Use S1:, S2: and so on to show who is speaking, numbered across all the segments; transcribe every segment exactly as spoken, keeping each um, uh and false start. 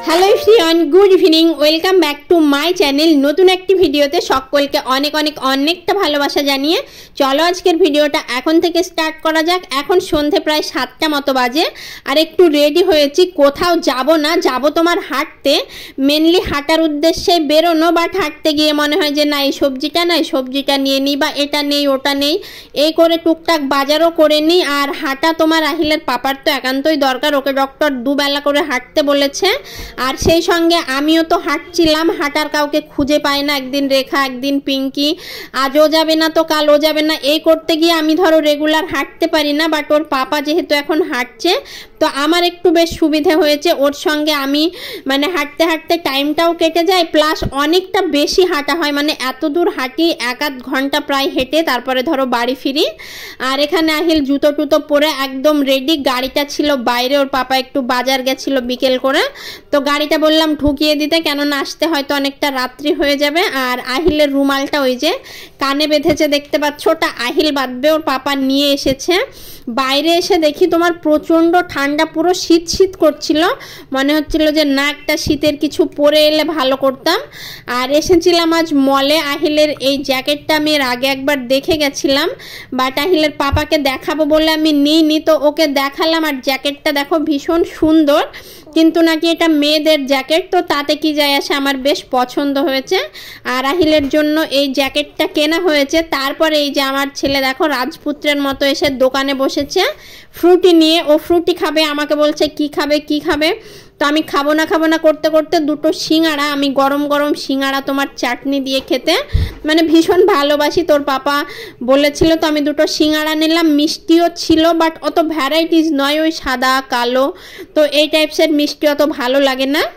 S1: Hello everyone, good evening, welcome back to my channel. নতুন একটি ভিডিওতে সকলকে অনেক অনেক অনেকটা ভালোবাসা জানিয়ে চলো আজকের ভিডিওটা এখন থেকে স্টার্ট করা যাক। এখন সন্ধে প্রায় সাতটা মতো বাজে, আর একটু রেডি হয়েছি। কোথাও যাব না, যাব তোমার হাঁটতে, মেনলি হাঁটার উদ্দেশ্যে বেরোনো। বাট হাঁটতে গিয়ে মনে হয় যে না, এই সবজিটা না, এই সবজিটা নিয়ে নিই, বা এটা নেই ওটা নেই, এই করে টুকটাক বাজারও করে নিই। আর হাঁটা তোমার আহিলের পাপার তো একান্তই দরকার, ওকে ডক্টর দুবেলা করে হাঁটতে বলেছে। আর সেই সঙ্গে আমিও তো হাঁটছিলাম, হাঁটার কাউকে খুঁজে পাই না। একদিন রেখা, একদিন পিঙ্কি, আজ ও যাবে না তো কাল ও যাবে না, এই করতে গিয়ে আমি ধরো রেগুলার হাঁটতে পারি না। বাট ওর পাপা যেহেতু এখন হাঁটছে, তো আমার একটু বেশ সুবিধে হয়েছে। ওর সঙ্গে আমি মানে হাঁটতে হাঁটতে টাইমটাও কেটে যায়, প্লাস অনেকটা বেশি হাঁটা হয়। মানে এত দূর হাঁটি, এক আধ ঘন্টা প্রায় হেঁটে তারপরে ধরো বাড়ি ফিরি। আর এখানে আহিল জুতো টুতো পরে একদম রেডি। গাড়িটা ছিল বাইরে, ওর পাপা একটু বাজার গেছিল বিকেল করে, তো গাড়িটা বললাম ঢুকিয়ে দিতে, কেননা আসতে হয়তো অনেকটা রাত্রি হয়ে যাবে। আর আহিলের রুমালটা ওই যে কানে বেঁধেছে, দেখতে পাচ্ছ, ওটা আহিল বাঁধবে, ওর পাপা নিয়ে এসেছে। বাইরে এসে দেখি তোমার প্রচণ্ড ঠান্ডা, পুরো শীত শীত করছিল। মনে হচ্ছিল যে না, একটা শীতের কিছু পরে এলে ভালো করতাম। আর এসেছিলাম আজ মলে। আহিলের এই জ্যাকেটটা আমি এর আগে একবার দেখে গেছিলাম, বাট আহিলের পাপাকে দেখাবো বলে আমি নিইনি, তো ওকে দেখালাম। আর জ্যাকেটটা দেখো ভীষণ সুন্দর, কিন্তু নাকি এটা মেয়েদের জ্যাকেট, তো তাতে কি যায় আসে, আমার বেশ পছন্দ হয়েছে। আর আহিলের জন্য এই জ্যাকেটটা কেনা হয়েছে। তারপরে এই যে আমার ছেলে দেখো রাজপুত্রের মতো এসে দোকানে বসেছে ফ্রুটি নিয়ে। ও ফ্রুটি খাবে, আমাকে বলছে কি খাবে কি খাবে, তো আমি খাবো না খাবো না করতে করতে দুটো সিঙ্গাড়া, আমি গরম গরম সিঙ্গাড়া তোমার চাটনি দিয়ে খেতে মানে ভীষণ ভালোবাসি। তোর পাপা বলেছিল, তো আমি দুটো সিঙ্গাড়া নিলাম। মিষ্টিও ছিল, বাট অত ভ্যারাইটিস নয়, ওই সাদা কালো, তো এই টাইপসের মিষ্টি অত ভালো লাগে না।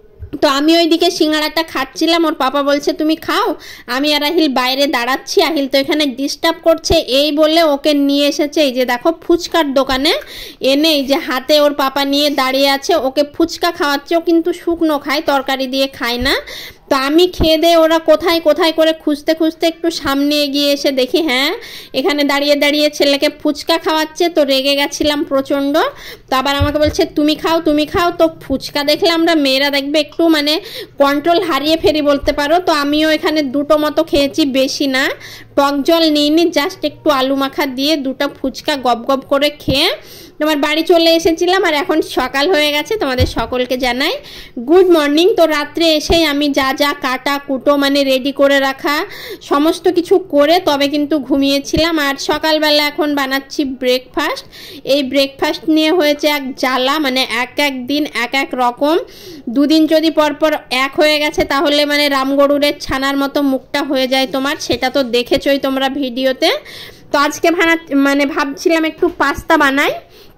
S1: তো আমি ওইদিকে সিঙ্গাড়াটা খাচ্ছিলাম, ওর পাপা বলছে তুমি খাও, আমি আর আহিল বাইরে দাঁড়াচ্ছি। আহিল তো এখানে ডিস্টার্ব করছে, এই বলে ওকে নিয়ে এসেছে এই যে দেখো ফুচকার দোকানে এনে, এই যে হাতে ওর পাপা নিয়ে দাঁড়িয়ে আছে, ওকে ফুচকা খাওয়াচ্ছে। ও কিন্তু শুকনো খায়, তরকারি দিয়ে খায় না। তো আমি খেয়ে দিয়ে ওরা কোথায় কোথায় করে খুঁজতে খুঁজতে একটু সামনে এগিয়ে এসে দেখি হ্যাঁ, এখানে দাঁড়িয়ে দাঁড়িয়ে ছেলেকে ফুচকা খাওয়াচ্ছে। তো রেগে গেছিলাম প্রচণ্ড, তো আবার আমাকে বলছে তুমি খাও তুমি খাও। তো ফুচকা দেখলে আমরা মেয়েরা দেখবে একটু মানে কন্ট্রোল হারিয়ে ফেরি বলতে পারো। তো আমিও এখানে দুটো মতো খেয়েছি, বেশি না। টক জল নিইনি, জাস্ট একটু আলু মাখা দিয়ে দুটো ফুচকা গপ গপ করে খেয়ে তোমার বাড়ি চলে এসেছিলাম। আর এখন সকাল হয়ে গেছে, তোমাদের সকলকে জানাই গুড মর্নিং। তো রাত্রে এসেই আমি যা যা কাটা কুটো মানে রেডি করে রাখা সমস্ত কিছু করে তবে কিন্তু ঘুমিয়েছিলাম। আর সকালবেলা এখন বানাচ্ছি ব্রেকফাস্ট। এই ব্রেকফাস্ট নিয়ে হয়েছে এক জ্বালা, মানে এক এক দিন এক এক রকম। দুদিন যদি পরপর এক হয়ে গেছে তাহলে মানে রামগরুরের ছানার মতো মুখটা হয়ে যায় তোমার, সেটা তো দেখেছোই তোমরা ভিডিওতে। তো আজকে ভানা মানে ভাবছিলাম একটু পাস্তা বানাই।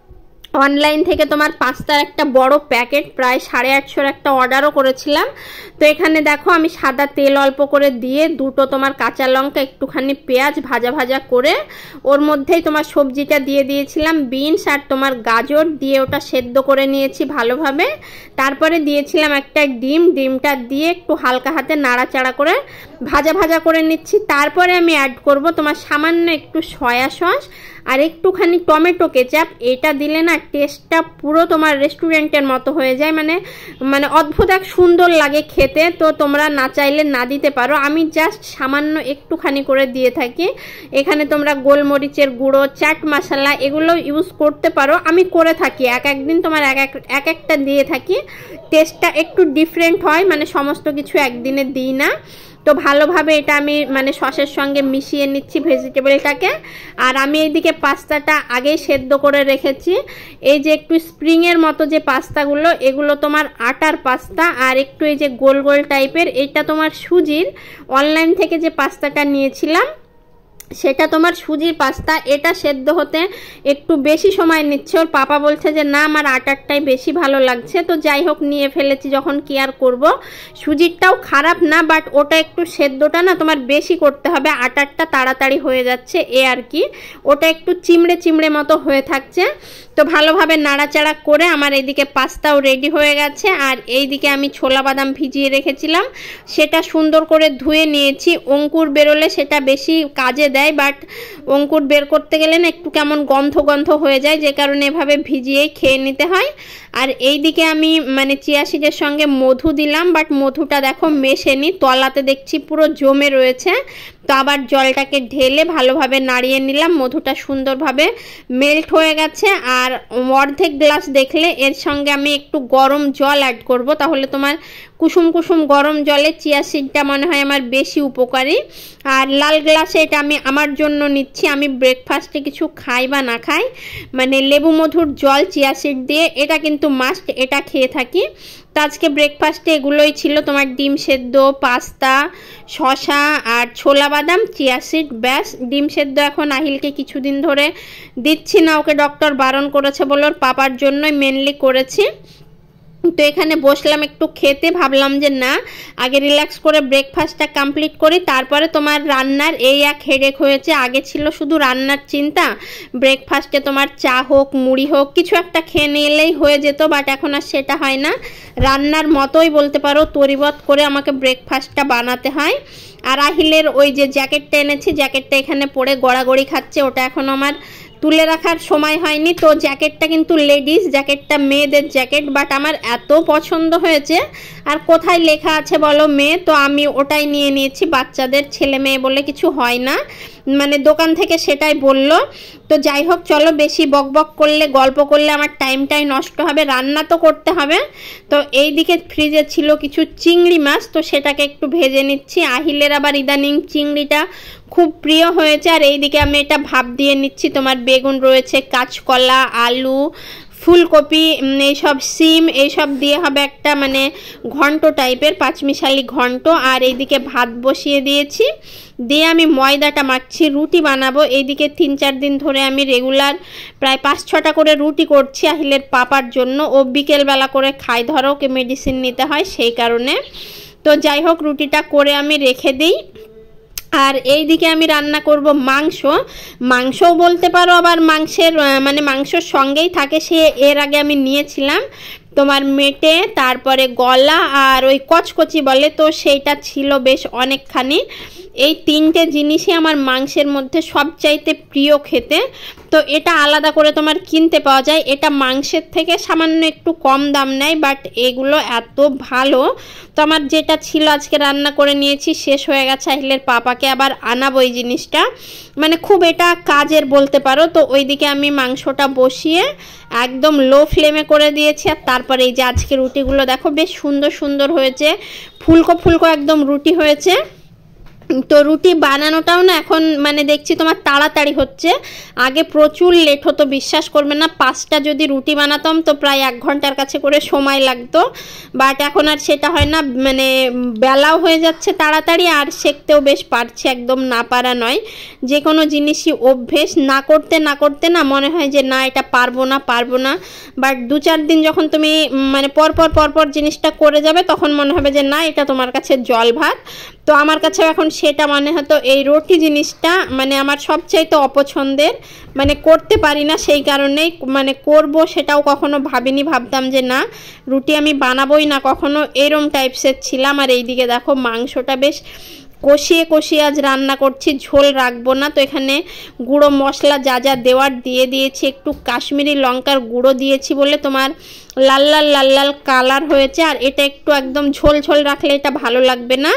S1: অনলাইন থেকে তোমার পাস্তার একটা বড় প্যাকেট প্রায় সাড়ে আটশোর একটা অর্ডারও করেছিলাম। তো এখানে দেখো আমি সাদা তেল অল্প করে দিয়ে দুটো তোমার কাঁচা লঙ্কা, একটুখানি পেঁয়াজ ভাজা ভাজা করে ওর মধ্যেই তোমার সবজিটা দিয়ে দিয়েছিলাম, বিনস আর তোমার গাজর দিয়ে ওটা সেদ্ধ করে নিয়েছি ভালোভাবে। তারপরে দিয়েছিলাম একটা ডিম, ডিমটা দিয়ে একটু হালকা হাতে নাড়াচাড়া করে ভাজা ভাজা করে নিচ্ছি। তারপরে আমি অ্যাড করব তোমার সামান্য একটু সয়া সস আর একটুখানি টমেটো কেচাপ। এটা দিলে না টেস্টটা পুরো তোমার রেস্টুরেন্টের মতো হয়ে যায়, মানে মানে অদ্ভুত এক সুন্দর লাগে খেতে। তো তোমরা না চাইলে না দিতে পারো, আমি জাস্ট সামান্য একটুখানি করে দিয়ে থাকি। এখানে তোমরা গোলমরিচের গুঁড়ো, চাট মশলা এগুলো ইউজ করতে পারো, আমি করে থাকি। এক একদিন তোমার এক এক এক একটা দিয়ে থাকি, টেস্টটা একটু ডিফারেন্ট হয়, মানে সমস্ত কিছু একদিনে দিই না। তো ভালোভাবে এটা আমি মানে সসের সঙ্গে মিশিয়ে নিচ্ছি ভেজিটেবলটাকে। আর আমি এইদিকে পাস্তাটা আগেই সেদ্ধ করে রেখেছি। এই যে একটু স্প্রিংয়ের মতো যে পাস্তাগুলো, এগুলো তোমার আটার পাস্তা, আর একটু এই যে গোল গোল টাইপের এটা তোমার সুজির। অনলাইন থেকে যে পাস্তাটা নিয়েছিলাম সেটা তোমার সুজির পাস্তা। এটা সেদ্ধ হতে একটু বেশি সময় নিচ্ছে। ওর পাপা বলছে যে না, আমার আটারটাই বেশি ভালো লাগছে। তো যাই হোক, নিয়ে ফেলেছি যখন কি আর করব। সুজিরটাও খারাপ না, বাট ওটা একটু সেদ্ধটা না তোমার বেশি করতে হবে, আটারটা তাড়াতাড়ি হয়ে যাচ্ছে এ আর কি। ওটা একটু চিমড়ে চিমড়ে মতো হয়ে থাকছে। তো ভালোভাবে নাড়াচাড়া করে আমার এইদিকে পাস্তাও রেডি হয়ে গেছে। আর এইদিকে আমি ছোলা বাদাম ভিজিয়ে রেখেছিলাম, সেটা সুন্দর করে ধুয়ে নিয়েছি। অঙ্কুর বেরোলে সেটা বেশি কাজে দেয়। দেয়, বাট অঙ্কুর বের করতে গেলে না একটু কেমন গন্ধ গন্ধ হয়ে যায়, যে কারণে এভাবে ভিজিয়েই খেয়ে নিতে হয়। আর এই দিকে আমি মানে চিয়া সিডের সঙ্গে মধু দিলাম, বাট মধুটা দেখো মেশেনি, তলাতে দেখছি পুরো জমে রয়েছে। তো আবার জলটাকে ঢেলে ভালোভাবে নাড়িয়ে নিলাম, মধুটা সুন্দরভাবে মেল্ট হয়ে গেছে। আর অর্ধেক গ্লাস দেখলে এর সঙ্গে আমি একটু গরম জল অ্যাড করব, তাহলে তোমার কুসুম কুসুম গরম জলে চিয়া সিডটা মনে হয় আমার বেশি উপকারী। আর লাল গ্লাসে এটা আমি আমার জন্য নিচ্ছি, আমি ব্রেকফাস্টে কিছু খাই বা না খাই, মানে লেবু মধুর জল চিয়া সিড দিয়ে এটা কিন্তু মাস্ট, এটা খেয়ে থাকি। তো আজকে ব্রেকফাস্টে এগুলোই ছিল, তোমার ডিম সেদ্ধ, পাস্তা, শশা আর ছোলা বাদাম, চিয়া সিড, ব্যাস। ডিম সেদ্ধ এখন আহিলকে কিছুদিন ধরে দিচ্ছি না, ওকে ডক্টর বারণ করেছে বলে ওর পাপার জন্যই মেনলি করেছি। তো এখানে বসলাম একটু খেতে, ভাবলাম যে না আগে রিল্যাক্স করে ব্রেকফাস্টটা কমপ্লিট করি, তারপরে তোমার রান্নার এই এক হেডেক হয়েছে। আগে ছিল শুধু রান্নার চিন্তা, ব্রেকফাস্টে তোমার চা হোক মুড়ি হোক কিছু একটা খেয়ে নিলেই হয়ে যেত, বাট এখন আর সেটা হয় না। রান্নার মতোই বলতে পারো তরিবত করে আমাকে ব্রেকফাস্টটা বানাতে হয়। আর আহিলের ওই যে জ্যাকেটটা এনেছি, জ্যাকেটটা এখানে পরে গড়াগড়ি খাচ্ছে, ওটা এখন আমার তুলে রাখার সময় হয়নি। তো জ্যাকেটটা কিন্তু লেডিস জ্যাকেটটা, মেয়েদের জ্যাকেট, বাট আমার এত পছন্দ হয়েছে। আর কোথায় লেখা আছে বলো মেয়ে, তো আমি ওটাই নিয়ে নিয়েছি, বাচ্চাদের ছেলে মেয়ে বলে কিছু হয় না, মানে দোকান থেকে সেটাই বলল। তো যাই হোক চলো, বেশি বক বক করলে গল্প করলে আমার টাইমটাই নষ্ট হবে, রান্না তো করতে হবে। তো এই দিকে ফ্রিজে ছিল কিছু চিংড়ি মাছ, তো সেটাকে একটু ভেজে নিচ্ছি। আহিলের আবার ইদানিং চিংড়িটা খুব প্রিয় হয়েছে। আর এইদিকে আমি এটা ভাপ দিয়ে নিচ্ছি, তোমার বেগুন রয়েছে, কাঁচকলা, আলু, ফুলকপি, এইসব সিম এইসব দিয়ে হবে একটা মানে ঘন্ট টাইপের, পাঁচমিশালি ঘন্ট। আর এইদিকে ভাত বসিয়ে দিয়েছি, দিয়ে আমি ময়দাটা মাখছি, রুটি বানাবো। এইদিকে তিন চার দিন ধরে আমি রেগুলার প্রায় পাঁচ ছটা করে রুটি করছি আহিলের পাপার জন্য, ও বিকেলবেলা করে খাই, ধরো ওকে মেডিসিন নিতে হয় সেই কারণে। তো যাই হোক রুটিটা করে আমি রেখে দিই। আর এই দিকে আমি রান্না করব মাংস, মাংসও বলতে পারো, আবার মাংসের মানে মাংসর সঙ্গেই থাকে, সে এর আগে আমি নিয়েছিলাম তোমার মেটে, তারপরে গলা আর ওই কচকচি বলে, তো সেইটা ছিল বেশ অনেকখানি। এই তিনটে জিনিসই আমার মাংসের মধ্যে সবচাইতে প্রিয় খেতে। তো এটা আলাদা করে তোমার কিনতে পাওয়া যায়, এটা মাংসের থেকে সামান্য একটু কম দাম নেয়, বাট এগুলো এত ভালো। তো আমার যেটা ছিল আজকে রান্না করে নিয়েছি, শেষ হয়ে গেছে, আহিলের পাপাকে আবার আনাবো এই জিনিসটা, মানে খুব এটা কাজের বলতে পারো। তো ওইদিকে আমি মাংসটা বসিয়ে একদম লো ফ্লেমে করে দিয়েছি। আর তারপরে এই যে আজকে রুটিগুলো দেখো বেশ সুন্দর সুন্দর হয়েছে, ফুলকো ফুলকো একদম রুটি হয়েছে। তো রুটি বানানোটাও না এখন মানে দেখছি তোমার তাড়াতাড়ি হচ্ছে, আগে প্রচুর লেট হতো, বিশ্বাস করবে না, পাঁচটা যদি রুটি বানাতাম তো প্রায় এক ঘন্টার কাছে করে সময় লাগতো, বাট এখন আর সেটা হয় না, মানে বেলাও হয়ে যাচ্ছে তাড়াতাড়ি, আর শেখতেও বেশ পারছি, একদম না পারা নয়। যে কোনো জিনিসই অভ্যেস না করতে না করতে না মনে হয় যে না এটা পারবো না পারবো না, বাট দু চার দিন যখন তুমি মানে পরপর পরপর জিনিসটা করে যাবে তখন মনে হবে যে না এটা তোমার কাছে জল ভাত। তো আমার কাছে এখন সেটা মানে হয়তো এই রুটি জিনিসটা মানে আমার সবচাইতে অপছন্দের, মানে করতে পারি না, সেই কারণেই মানে করব সেটাও কখনো ভাবিনি, ভাবতাম যে না রুটি আমি বানাবোই না কখনো, এরম টাইপসের ছিলাম। আর এইদিকে দেখো মাংসটা বেশ কষিয়ে কষিয়ে আজ রান্না করছি, ঝোল রাখবো না। তো এখানে গুঁড়ো মশলা যা যা দেওয়ার দিয়ে দিয়েছি, একটু কাশ্মীরি লঙ্কার গুঁড়ো দিয়েছি বলে তোমার লাল লাল লাল লাল কালার হয়েছে। আর এটা একটু একদম ঝোল ঝোল রাখলে এটা ভালো লাগবে না।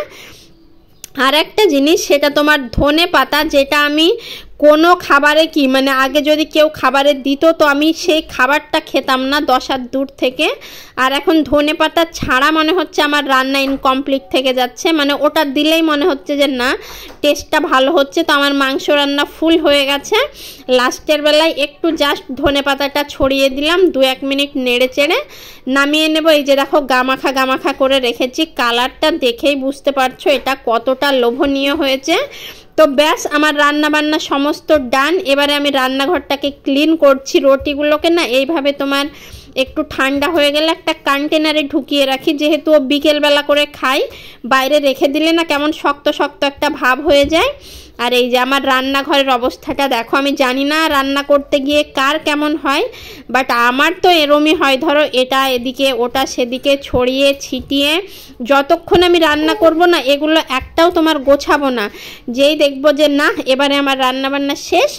S1: আর একটা জিনিস সেটা তোমার ধনে পাতা, যেটা আমি কোনো খাবারে কি মানে আগে যদি কেউ খাবারে দিত তো আমি সেই খাবারটা খেতাম না দশ হাত দূর থেকে, আর এখন ধনে পাতা ছাড়া মনে হচ্ছে আমার রান্না ইনকমপ্লিট থেকে যাচ্ছে, মানে ওটা দিলেই মনে হচ্ছে যে না টেস্টটা ভালো হচ্ছে। তো আমার মাংস রান্না ফুল হয়ে গেছে, লাস্টের বেলায় একটু জাস্ট ধনে পাতাটা ছড়িয়ে দিলাম, দু এক মিনিট নেড়ে চেড়ে নামিয়ে নেব। এই যে দেখো গামাখা গামাখা করে রেখেছি, কালারটা দেখেই বুঝতে পারছো এটা কতটা লোভনীয় হয়েছে। তো ব্যাস আমার রান্না বান্না সমস্ত ডান। এবারে আমি রান্নাঘরটাকে ক্লিন করছি, রুটিগুলোকে না এইভাবে তোমার একটু ঠান্ডা হয়ে গেলে একটা কন্টেনারে ঢুকিয়ে রাখি, যেহেতু ও বিকেলবেলা করে খাই, বাইরে রেখে দিলে না কেমন শক্ত শক্ত একটা ভাব হয়ে যায়। আর এই যে আমার রান্নাঘরের অবস্থাটা দেখো, আমি জানি না রান্না করতে গিয়ে কার কেমন হয়, বাট আমার তো এরমই হয়। ধরো এটা এদিকে ওটা সেদিকে ছড়িয়ে ছিটিয়ে যতক্ষণ আমি রান্না করব না এগুলো একটাও তোমার গোছাবো না। যেই দেখবো যে না এবারে আমার রান্না বান্না শেষ,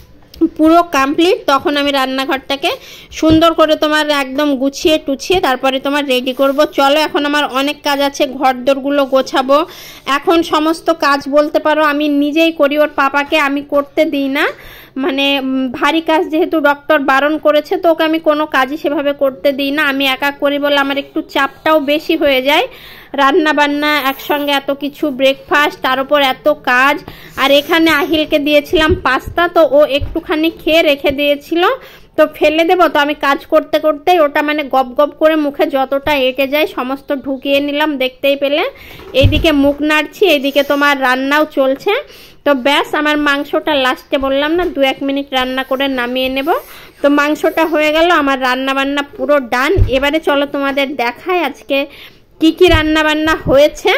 S1: পুরো কমপ্লিট, তখন আমি রান্নাঘরটাকে সুন্দর করে তোমার একদম গুছিয়ে টুছিয়ে তারপরে তোমার রেডি করব। চলো এখন আমার অনেক কাজ আছে, ঘরদোরগুলো গোছাবো। এখন সমস্ত কাজ বলতে পারো আমি নিজেই করি, ওর পাপাকে আমি করতে দিই না, মানে ভারী কাজ যেহেতু ডক্টর বারণ করেছে তো ওকে আমি কোনো কাজই সেভাবে করতে দিই না। আমি একা করি বলে আমার একটু চাপটাও বেশি হয়ে যায়, রান্না বান্না একসঙ্গে এত কিছু, ব্রেকফাস্ট, তার উপর এত কাজ। আর এখানে আহিলকে দিয়েছিলাম পাস্তা, তো ও একটুখানি খেয়ে রেখে দিয়েছিল, তো ফেলে দেবো, তো আমি কাজ করতে করতেই ওটা মানে গপ গপ করে মুখে যতটা এঁটে যায় সমস্ত ঢুকিয়ে নিলাম, দেখতেই পেলে। এইদিকে মুখ নাড়ছি, এইদিকে তোমার রান্নাও চলছে। তো ব্যাস আমার মাংসটা লাস্টে বললাম না দু এক মিনিট রান্না করে নামিয়ে নেব। তো মাংসটা হয়ে গেল, আমার রান্না বান্না পুরো ডান। এবারে চলো তোমাদের দেখাই আজকে কি কি রান্না বান্না হয়েছে।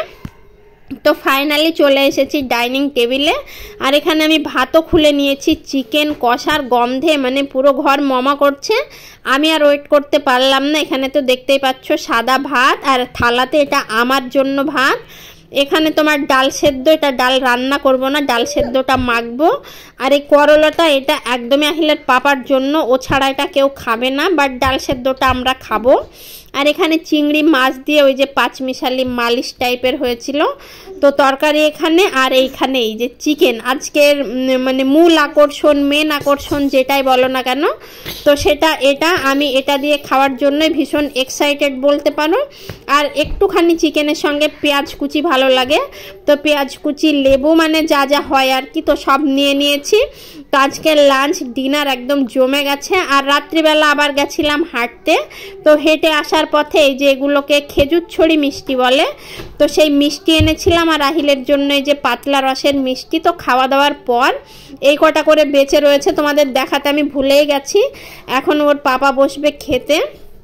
S1: তো ফাইনালি চলে এসেছি ডাইনিং টেবিলে, আর এখানে আমি ভাতও খুলে নিয়েছি। চিকেন কষার গন্ধে মানে পুরো ঘর মমা করছে, আমি আর ওয়েট করতে পারলাম না। এখানে তো দেখতেই পাচ্ছ সাদা ভাত, আর থালাতে এটা আমার জন্য ভাত। এখানে তোমার ডাল সেদ্ধ, এটা ডাল রান্না করব না, ডাল সেদ্ধটা মাখবো। আর এই করলাটা এটা একদমই আহিলের পাপার জন্য, ও ছাড়া এটা কেউ খাবে না, বাট ডাল সেদ্ধটা আমরা খাবো। আর এখানে চিংড়ি মাছ দিয়ে ওই যে পাঁচমিশালি মালিশ টাইপের হয়েছিল, তো তরকারি এখানে। আর এইখানে এই যে চিকেন, আজকের মানে মূল আকর্ষণ, মেন আকর্ষণ যেটাই বলো না কেন, তো সেটা এটা। আমি এটা দিয়ে খাওয়ার জন্যই ভীষণ এক্সাইটেড বলতে পারো। আর একটুখানি চিকেনের সঙ্গে পেঁয়াজ কুচি ভালো লাগে, তো পেঁয়াজ কুচি, লেবু, মানে যা যা হয় আর কি, তো সব নিয়ে নিয়েছি। তো আজকের লাঞ্চ ডিনার একদম জমে গেছে। আর রাত্রিবেলা আবার গেছিলাম হাঁটতে, তো হেঁটে আসার পথে এই যে এগুলোকে খেজুর ছড়ি মিষ্টি বলে, তো সেই মিষ্টি এনেছিলাম। আর আহিলের জন্য এই যে পাতলা রসের মিষ্টি। তো খাওয়া দাওয়ার পর এই কটা করে বেঁচে রয়েছে, তোমাদের দেখাতে আমি ভুলেই গেছি। এখন ওর পাপা বসবে খেতে,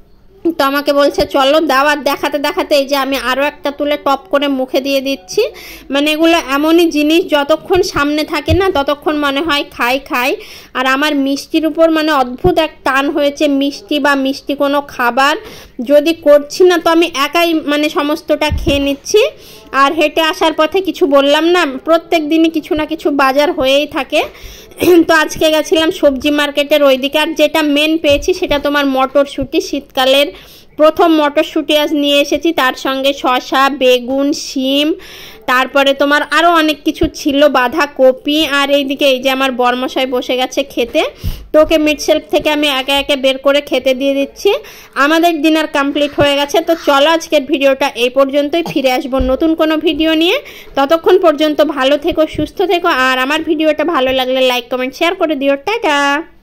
S1: তো আমাকে বলছে চলো দাও। আর দেখাতে দেখাতে এই যে আমি আরও একটা তুলে টপ করে মুখে দিয়ে দিচ্ছি। মানে এগুলো এমনই জিনিস যতক্ষণ সামনে থাকে না ততক্ষণ মনে হয় খাই খাই। আর আমার মিষ্টির উপর মানে অদ্ভুত এক টান হয়েছে, মিষ্টি বা মিষ্টি কোনো খাবার যদি করছি না তো আমি একাই মানে সমস্তটা খেয়ে নিচ্ছি। আর হেঁটে আসার পথে কিছু বললাম না, প্রত্যেক দিনই কিছু না কিছু বাজার হয়েই থাকে। তো আজকে গেছিলাম সবজি মার্কেটের ওইদিকে, আর যেটা মেন পেয়েছি সেটা তোমার মটরশুঁটি, শীতকালের প্রথম মটরশুঁটি আজ নিয়ে এসেছি, তার সঙ্গে শসা, বেগুন, শিম, তারপরে তোমার আরও অনেক কিছু ছিল, বাঁধাকপি। আর এইদিকে এই যে আমার বরমশাই বসে গেছে খেতে, তো ওকে মিট শেলফ থেকে আমি একে একে বের করে খেতে দিয়ে দিচ্ছি। আমাদের ডিনার কমপ্লিট হয়ে গেছে। তো চলো আজকের ভিডিওটা এই পর্যন্তই, ফিরে আসবো নতুন কোনো ভিডিও নিয়ে। ততক্ষণ পর্যন্ত ভালো থেকো, সুস্থ থেকো, আর আমার ভিডিওটা ভালো লাগলে লাইক কমেন্ট শেয়ার করে দিও। টাটা।